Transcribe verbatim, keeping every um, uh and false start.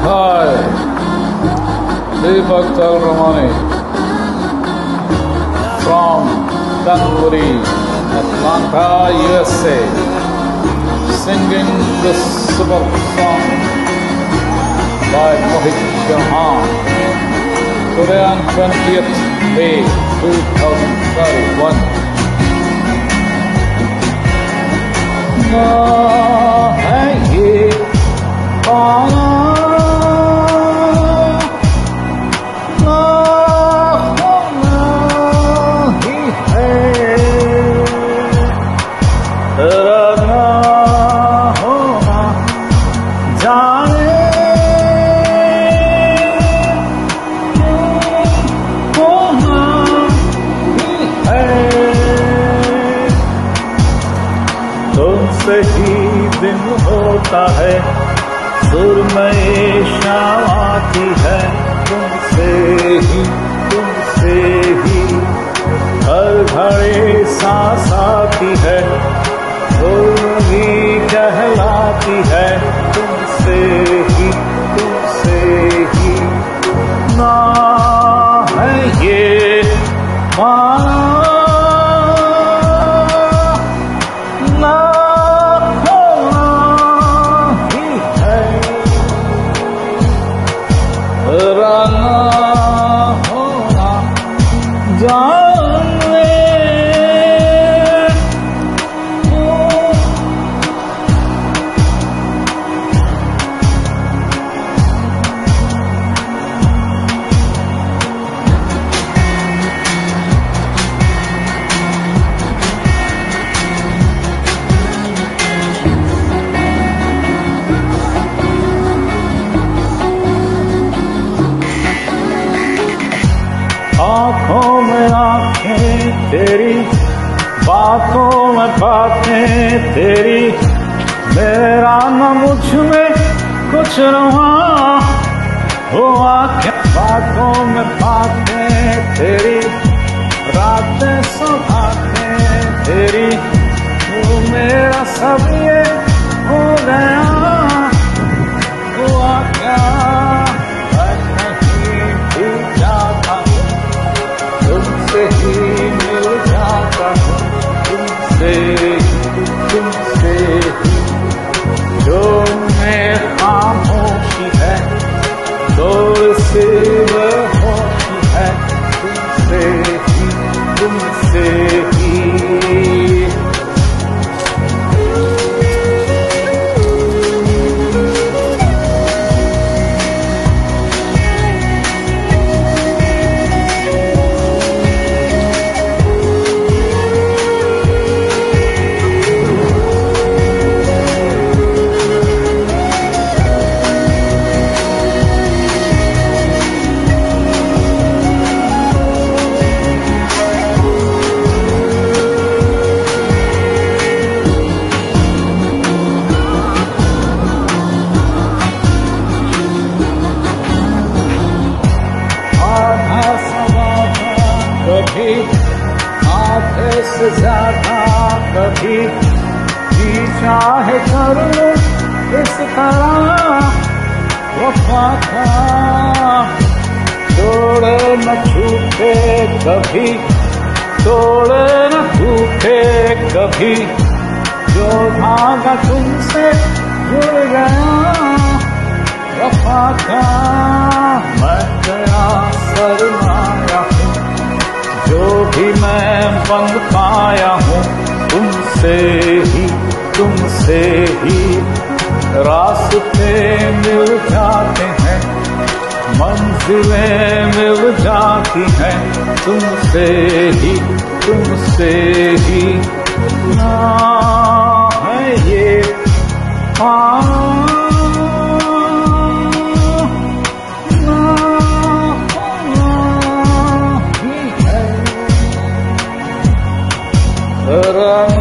Hi, Deepak Talramani from Dunwoody, Atlanta, U S A, singing this superb song by Mohit Chauhan. Today on twentieth May two thousand thirty-one. ना है ये पाना ना होना ही है, तेरा ना होना जाने होना ही है। तुमसे ही दिन होता है, सुरमई शाम आती है, तुमसे ही तुमसे ही हर घड़ी सांस आती है, उर्मी कहलाती है, तुमसे ही तुमसे ही ना है ये माना ना होना ही है, तेरा ना होना जाने आँखों में आँखें तेरी, बातों में बातें तेरी, मेरा न मुझ में कुछ रहा हो। आँखें बातों में बातें तेरी, रातें सुहाते तेरी, तू मेरा सब ये हो गया। हुआ क्या मैं कहीं भी जाता, तुमसे ही मिल जाता हूँ, तुमसे ही तुमसे ही जो में खामोशी है, दौर से वह होती है, तुमसे ही तुमसे ही। कभी आधे से ज्यादा, कभी जी चाहे कर लो इस तरह वफा का, तोड़े न छूटे कभी, तोड़े न टूटे कभी, जो धागा तुमसे जुड़ गया वफा का, मैं तेरा सरमाया हूँ, जो भी मैं बन पाया हूँ, तुमसे ही तुमसे ही। रास्ते मिल जाते हैं, मंजिलें मिल जाती हैं, तुमसे ही तुमसे ही ना है ये पाना ना होना ही है, तेरा